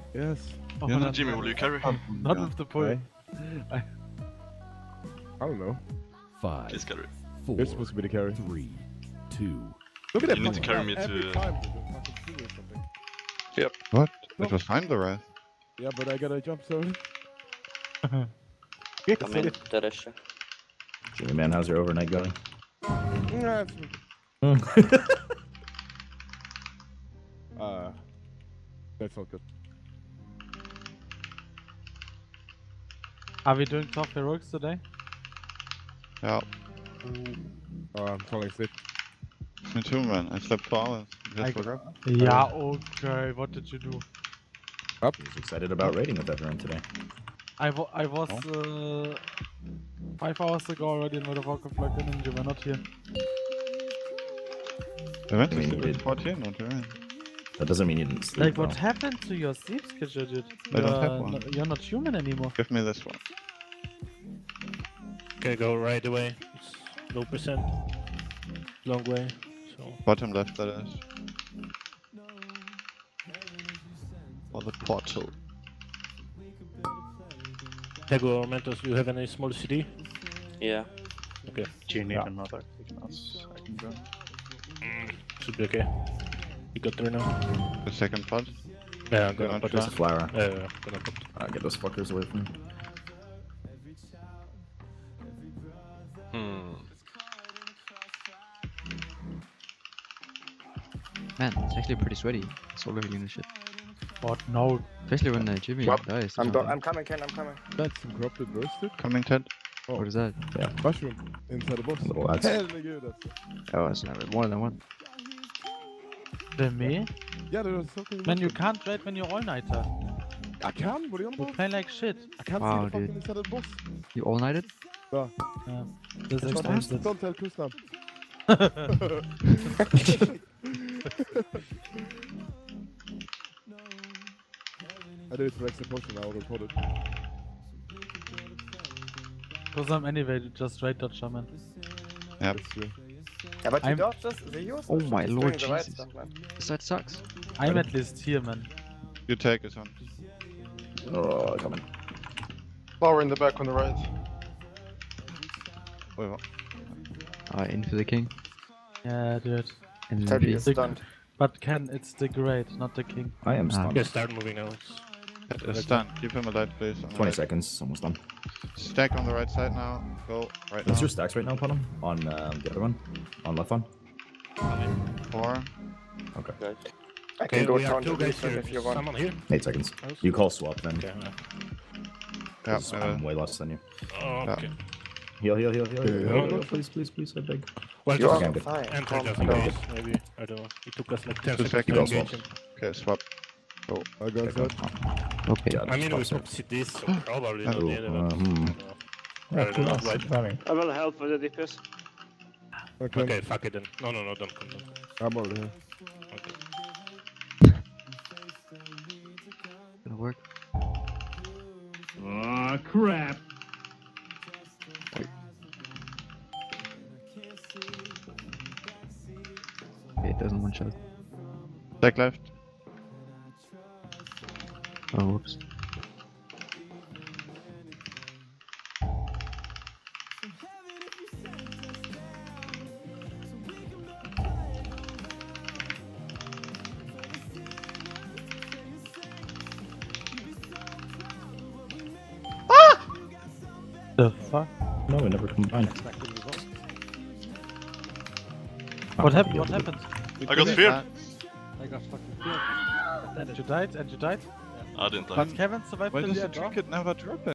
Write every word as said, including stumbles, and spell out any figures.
Yes. Oh, Yeah, not, Jimmy, will you carry? not Yeah. with the pull. Okay. I, I don't know. Five, Please carry. four, You're supposed to be the carry. three, two. Look at that You need to fucking carry map. me Every to- time there's a fucking tree or something. What? No. It was fine, the rest. Yeah, but I got a jump zone. Come in, Teresha. Jimmy man, how's your overnight going? Yeah, it's- uh, that's not good. Are we doing top heroics today? Yeah, Oh, I'm falling asleep. me too, man. I slept four hours. Just I- woke up. Yeah, okay. What did you do? He's excited about raiding with everyone today. I, wa I was uh, five hours ago already in World of Warcraft plugged in and you were not here. I went to I mean, sleep you at did. fourteen, not right? That doesn't mean you didn't sleep. Like, what though. happened to your sleep schedule, dude? I don't You're have one. no- You're not human anymore. Give me this one. Okay, go right away. It's low percent. Long way. So Bottom left, that is. Or the portal. Tego or Mentos, you have any small C D? Yeah. Okay. Do you need another? Because I can go. Should be okay. You got there now? The second pot. Yeah, I'm Go gonna on put There's this. a flower. Yeah, yeah, gonna put. Alright, get those fuckers away from me. Hmm. Man, it's actually pretty sweaty. Solo healing and shit. What? No. Especially when uh, Jimmy Well, dies. or I'm, go something. I'm coming, Ken, I'm coming. That's some corrupted roasted. Coming, Ted. What is that? Mushroom inside the boss. Little lads. Herregud alltså. Oh, it's never more than one. The me? Yeah, there was something. Man, you can't trade when you're all-nighter. I can? What are you on You about? play like shit. I can't Wow, see the fucking dude. inside of the boss. You all nighted? Yeah. Yeah. This Don't, explains it. don't tell Kusnam. I did it for extra potion, I'll report it. Because I'm anyway just right dodge shaman. Yep. That's true. Yeah, but you I'm- dodged this, the use. Oh my He's lord, doing the right Jesus. stuff, man. That sucks. I'm at least here, man. You take it on. Oh, coming. Flower in the back on the right. Wait, what? Uh, in for the king. Yeah, dude. And then thirty V. is stunned. But Ken, it's the great, not the king. I am Ah. stunned. Okay, start moving now. It is done. Keep him alive, please. on the twenty right. seconds, almost done. Stack on the right side now. Go right What's now. your stacks right now, Potom? On um, the other one? On left one? Four. Okay. I Okay, can go we are down two to guys this here. if you want. Someone here? Eight seconds. You call swap then. Okay. uh, Yeah, 'cause uh, I'm way less than you. Oh, okay. Heal, heal, heal, heal. heal, Yeah. heal, heal. Please, please, please, I beg. Well, You just are Okay. fine. enter Calm just down. in case, maybe. I don't know. It took us like ten Two seconds to seconds. engage him. okay, swap. I got that. Okay. Yeah, I mean, we just put C Ds, so probably not Oh, the other uh, one. hmm. I don't know. Right. I will help with the D P S. Okay. Okay, fuck it then. No, no, no, don't come. Don't come. I'm already here. Okay. Gonna work. Oh crap! Okay, it doesn't one shot. Stack left. Oh, whoops. The fuck? No, we never combined. What happened? What happened? I got fear. I got fucking feared. And you died? And you died? I didn't die. But Kevin survived Why till does the the end, no? trinket never drop it?